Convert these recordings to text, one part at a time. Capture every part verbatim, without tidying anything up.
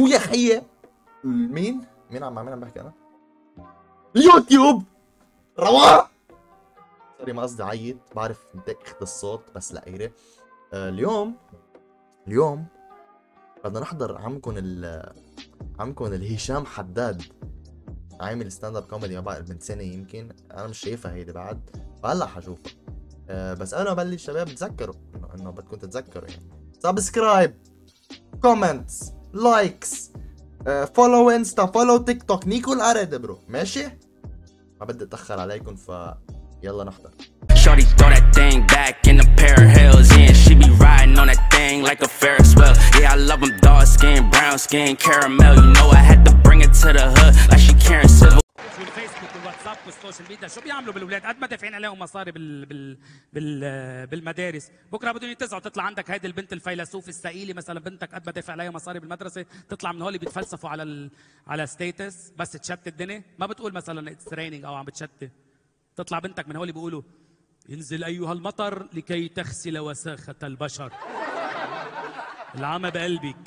شو يا خيي؟ مين؟ مين عم مين عم بحكي انا؟ اليوتيوب رواق. سوري ما قصدي عيط، بعرف اخذ الصوت بس لا غيره. آه اليوم اليوم بدنا نحضر عمكم ال عمكم الهشام حداد عامل ستاند اب كوميدي من سنه يمكن، انا مش شايفها هيدي بعد، فهلا حشوفها. أه بس انا بلش شباب تذكروا انه انه بدكم تتذكروا يعني سبسكرايب، كومنتس، لايكس، فولو انستا، فولو تيك توك، نيكو الارد برو، ماشي؟ ما بدي اتاخر عليكم ف يلا نحضر. Shorty throw that thing back in a pair of heels, and she be riding on that thing like a Ferris wheel. Yeah, I love them dark skin, brown skin, caramel. You know I had to bring it to the hood like she Karen Civil. والفيسبوك والواتساب والسوشيال ميديا شو بيعملوا بالاولاد؟ قد ما دافعين عليهم مصاري بال بال بال بالمدارس، بكره بدهم ينتزعوا تطلع عندك هيدي البنت الفيلسوف الثقيله مثلا، بنتك قد ما دافع عليها مصاري بالمدرسه، تطلع من هول بيتفلسفوا على ال على ستيتس بس تشتت الدنيا، ما بتقول مثلا اتس رينينج او عم بتشتت، تطلع بنتك من هول بيقولوا ينزل ايها المطر لكي تغسل وساخه البشر. العمى بقلبك.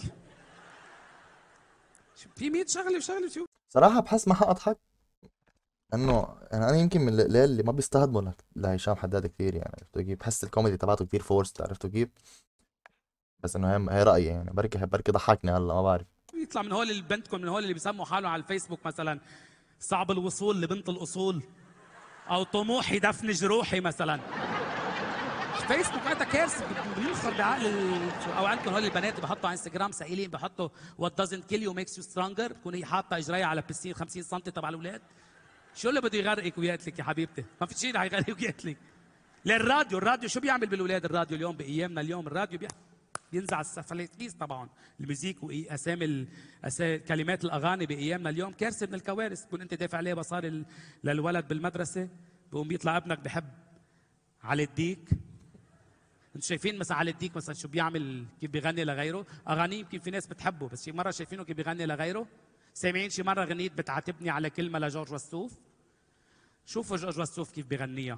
في مية شغله وشغله شو صراحه بحس ما حاضحك انه يعني انا يمكن من القليل اللي ما بيستهدموا لهشام حداد كثير، يعني عرفتوا كيف؟ بحس الكوميدي تبعته كثير فورست، عرفتوا كيف؟ بس انه هي هي رايي يعني، بركي بركي ضحكني هلا ما بعرف. يطلع من هول البنتكم من هول اللي بيسموا حالهم على الفيسبوك مثلا صعب الوصول لبنت الاصول، او طموحي دفن جروحي مثلا. فيسبوك هذا كارثه بينخر بعقل ال... او عندكم هول البنات اللي بحطوا على انستغرام سائلين بحطوا وات دازنت كيل يو ميكس يو سترونجر، بتكون هي حاطه اجريها على بسين خمسين سم تبع الاولاد. شو اللي بده يغرقك ويقتلك يا حبيبتي؟ ما في شيء رح يغرقك ويقتلك. للراديو، الراديو شو بيعمل بالاولاد؟ الراديو اليوم بايامنا اليوم الراديو بي... بينزع السفليتيس تبعهم، الميوزيك واسامي ال... أسامي كلمات الاغاني بايامنا اليوم كارثه من الكوارث، تكون انت دافع عليه مصاري ال... للولد بالمدرسه، بقوم بيطلع ابنك بحب على الديك. انتوا شايفين مثلا على الديك مثلا شو بيعمل، كيف بيغني لغيره، اغانيه يمكن في ناس بتحبه بس شي مره شايفينه كيف بيغني لغيره؟ سامعين شي مره غنيت بتعاتبني على كلمه لجورج وسوف؟ شوفوا جورج وسوف كيف بيغنيها.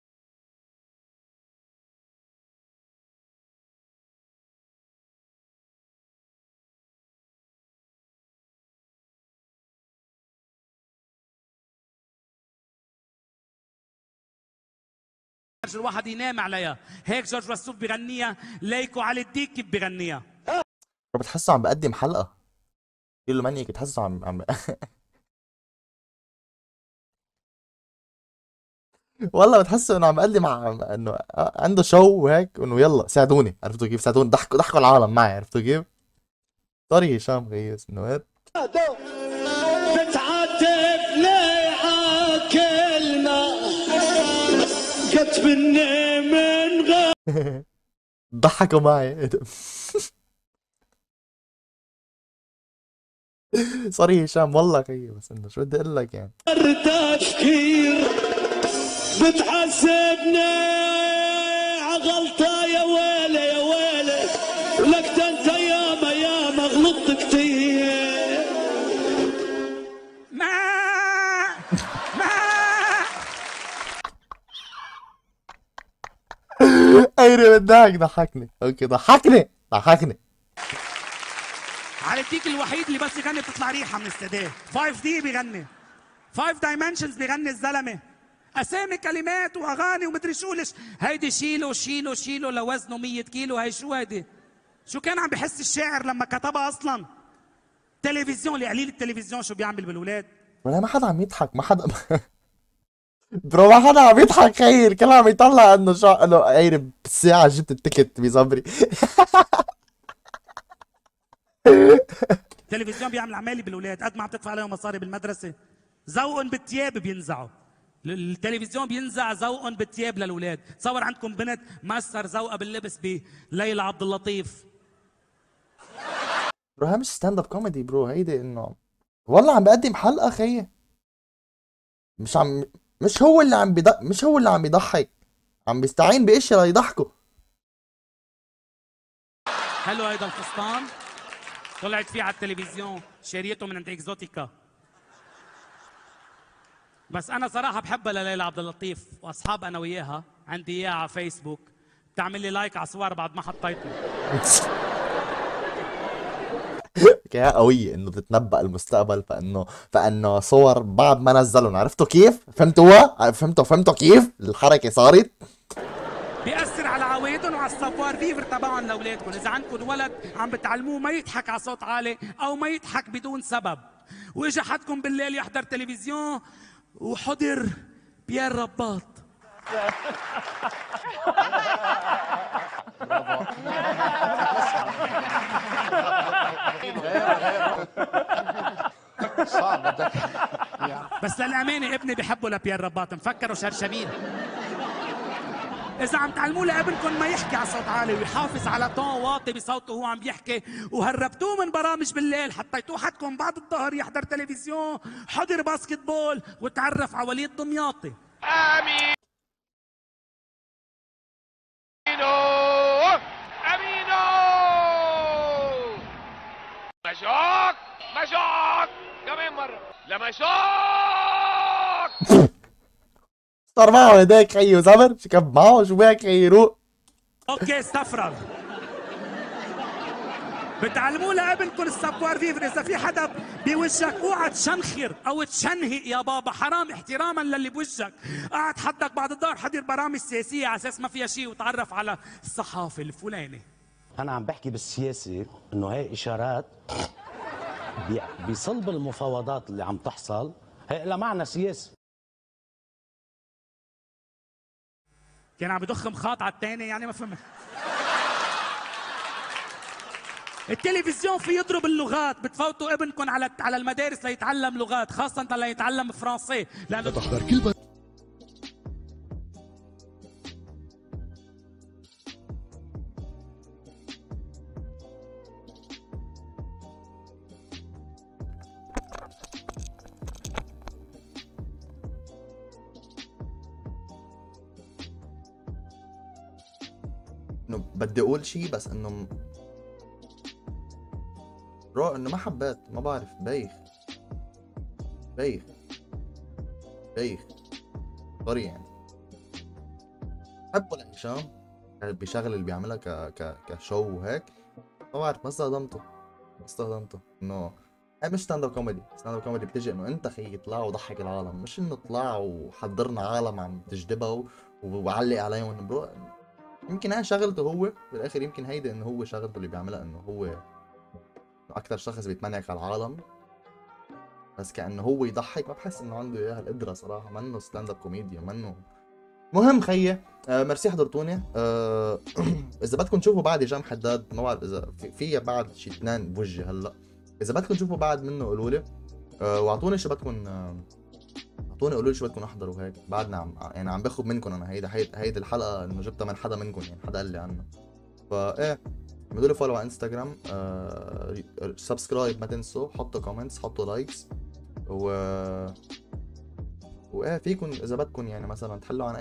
الواحد ينام عليها، هيك جورج وسوف بيغنيها، ليكوا على الديك كيف بيغنيها. بتحسه عم بقدم حلقه كله منيك، بتحسه عم عم والله بتحسه انه عم بقدم عم... انه عنده شو وهيك، انه يلا ساعدوني، عرفتوا كيف؟ ساعدوني، ضحكوا ضحكوا العالم معي، عرفتوا كيف؟ سوري هشام غيث انه هيك بتعاتب لي عاكلنا كتبني من غير ضحكوا معي. سوري هشام والله خيي، بس انه شو بدي اقول لك يعني تفكير بتحسبني عغلطة يا ويلي يا ويلي، لك انت ياما ياما غلطت كتير. ما ما ايري بدك ضحكني، اوكي ضحكني ضحكني. على الديك الوحيد اللي بس يغني بتطلع ريحه من السداد. خمسة دي بيغني، خمسة دايمنشنز بيغني الزلمه، اسامي كلمات واغاني ومدري شو. ليش هيدي شيلو شيلو شيلو لوزنه مية كيلو؟ هي شو هيدي؟ شو كان عم بحس الشاعر لما كتبها اصلا؟ تلفزيون، اللي قليل التلفزيون شو بيعمل بالولاد؟ ولا ما حدا عم يضحك، ما حدا برو ما حدا عم يضحك خيي، الكل عم يطلع انه شو انه ايري بالساعة جبت التيكت بصبري. التلفزيون بيعمل عمالي بالولاد، قد ما عم تدفع عليهم مصاري بالمدرسه ذوقهم بالثياب بينزعوا. التلفزيون بينزع ذوقهم بالثياب للاولاد. تصور عندكم بنت مسر ذوقها باللبس بليلى عبد اللطيف. برو هي مش ستاند اب كوميدي برو، هيدي انه والله عم بقدم حلقة خيي، مش عم مش هو اللي عم بيضحك، مش هو اللي عم بيضحك، عم بيستعين باشياء ليضحكوا. حلو هيدا الفستان، طلعت فيه على التلفزيون، شاريته من عند اكزوتيكا. بس انا صراحه بحبها لليلى عبد اللطيف، واصحاب انا وياها، عندي اياها على فيسبوك، بتعمل لي لايك على صور بعد ما حطيتهم. حكايه قويه انه بتتنبأ المستقبل، فانه فانه صور بعد ما نزلهم، عرفتوا كيف؟ فهمتوها؟ فهمتوا فهمتوا كيف الحركه صارت؟ بيأثر على عوايدهم وعلى السافوار فيفر تبعهم لاولادكم. اذا عندكم ولد عم بتعلموه ما يضحك على صوت عالي او ما يضحك بدون سبب، واجا حدكم بالليل يحضر تلفزيون وحضر بيير رباط، بس للأمانة ابني بحبه لبيير رباط، مفكره شرشبيل. إذا عم تعلموه لابنكم ما يحكي على صوت عالي ويحافظ على طون واطي بصوته وهو عم بيحكي، وهربتوه من برامج بالليل، حطيتوه حدكم بعد الظهر يحضر تلفزيون، حضر باسكت بول وتعرف على وليد دمياطي. امينو امينو مشاك مشاك كمان مرة لمشاك صار معه هداك خيو زمر، شكب معه شو بك خيي روق. اوكي استفرغ. بتعلموه لابنكم السافوار فيفر، اذا في حدا بوجهك اوعى تشنخر او تشنهق يا بابا، حرام احتراما للي بوجهك. قاعد حدك بعد الظهر حضر برامج سياسيه على اساس ما فيها شيء وتعرف على الصحافي الفلاني. أنا عم بحكي بالسياسة إنه هي إشارات بصلب المفاوضات اللي عم تحصل، هي لها معنى سياسي. كان عم بدخ مخاط على الثاني، يعني ما فهمت. التلفزيون في يضرب اللغات، بتفوتوا ابنكم على على المدارس ليتعلم لغات، خاصة ليتعلم فرنسي، لأنه تحضر كلمة انه بدي اقول شيء بس انه رو انه ما حبيت، ما بعرف، بايخ بايخ بايخ سوري يعني. بحبه لهشام بشغل اللي بيعملها ك ك كشو وهيك، ما بعرف، ما استخدمته ما استخدمته انه هي مش ستاند اب كوميدي. ستاند اب كوميدي بتجي انه انت خيي طلع وضحك العالم، مش انه طلع وحضرنا عالم عم تجذبها وعلق عليهم. برو يمكن هاي شغلته هو بالاخر، يمكن هيدي انه هو شغلته اللي بيعملها، انه هو انه اكثر شخص بيتمنعك على العالم، بس كانه هو يضحك ما بحس انه عنده اياها القدره صراحه، منه ستاند اب كوميديا منه. مهم خيي، آه ميرسي حضرتوني. آه اذا بدكم تشوفوا بعد هشام حداد، ما بعرف اذا في, في بعد شي اثنين بوجهي هلا، اذا بدكم تشوفوا بعد منه قولوا لي، آه واعطوني شو بدكم، آه اعطوني قولوا لي شو بدكم احضروا هيك. بعدنا عم يعني عم باخذ منكم انا هيدا هيدي هيدي الحلقه انه جبتها من حدا منكم، يعني حدا قال لي عنها. فايه اعملوا لي فولو على انستغرام، آه سبسكرايب ما تنسوا، حطوا كومنتس، حطوا لايكس، و وايه فيكم اذا بدكم يعني مثلا تحلوا عن